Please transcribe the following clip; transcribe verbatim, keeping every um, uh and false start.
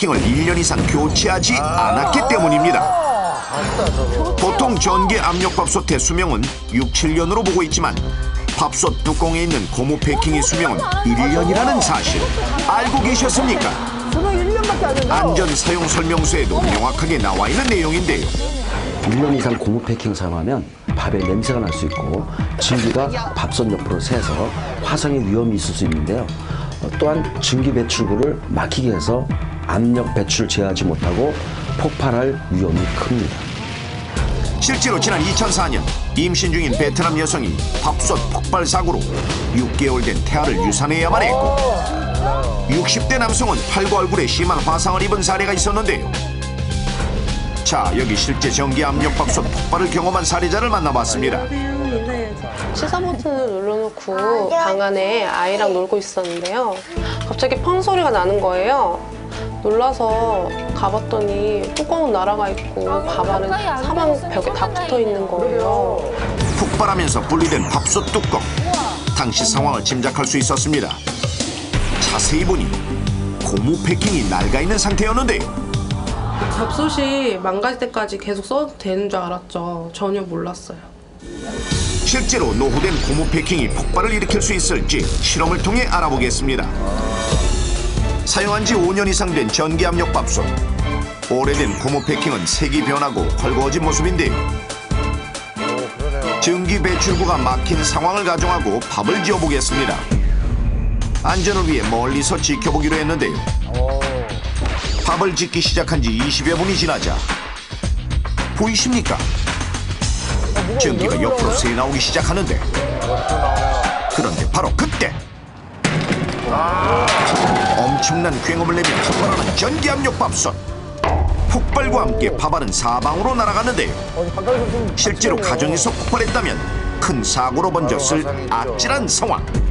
패킹을 일 년 이상 교체하지 않았기 때문입니다. 보통 전기 압력밥솥의 수명은 육, 칠 년으로 보고 있지만 밥솥 뚜껑에 있는 고무 패킹의 수명은 일 년이라는 사실 알고 계셨습니까? 안전 사용 설명서에도 명확하게 나와 있는 내용인데요. 일 년 이상 고무 패킹 사용하면 밥에 냄새가 날 수 있고 증기가 밥솥 옆으로 새서 화상의 위험이 있을 수 있는데요. 또한 증기 배출구를 막히게 해서 압력 배출 제어하지 못하고 폭발할 위험이 큽니다. 실제로 지난 이천사 년 임신 중인 베트남 여성이 밥솥 폭발 사고로 육 개월 된 태아를 유산해야만 했고 육십 대 남성은 팔과 얼굴에 심한 화상을 입은 사례가 있었는데요. 자, 여기 실제 전기 압력밥솥 폭발을 경험한 사례자를 만나봤습니다. 시사 버튼을 눌러놓고 방 안에 아이랑 놀고 있었는데요. 갑자기 펑 소리가 나는 거예요. 놀라서 가봤더니 뚜껑은 날아가 있고 밥 안에 사방 벽에 다 붙어 있는 거예요. 폭발하면서 분리된 밥솥 뚜껑. 당시 상황을 짐작할 수 있었습니다. 자세히 보니 고무 패킹이 낡아 있는 상태였는데요. 밥솥이 망가질 때까지 계속 써도 되는 줄 알았죠. 전혀 몰랐어요. 실제로 노후된 고무 패킹이 폭발을 일으킬 수 있을지 실험을 통해 알아보겠습니다. 사용한 지 오 년 이상 된 전기압력밥솥. 오래된 고무 패킹은 색이 변하고 헐거워진 모습인데요. 증기 배출구가 막힌 상황을 가정하고 밥을 지어보겠습니다. 안전을 위해 멀리서 지켜보기로 했는데요. 밥을 짓기 시작한 지 이십여 분이 지나자 보이십니까? 전기가 옆으로 새나오기 시작하는데 그런데 바로 그때 엄청난 굉음을 내며 폭발하는 전기압력밥솥. 폭발과 함께 밥알은 사방으로 날아갔는데요. 실제로 가정에서 폭발했다면 큰 사고로 번졌을 아찔한 상황.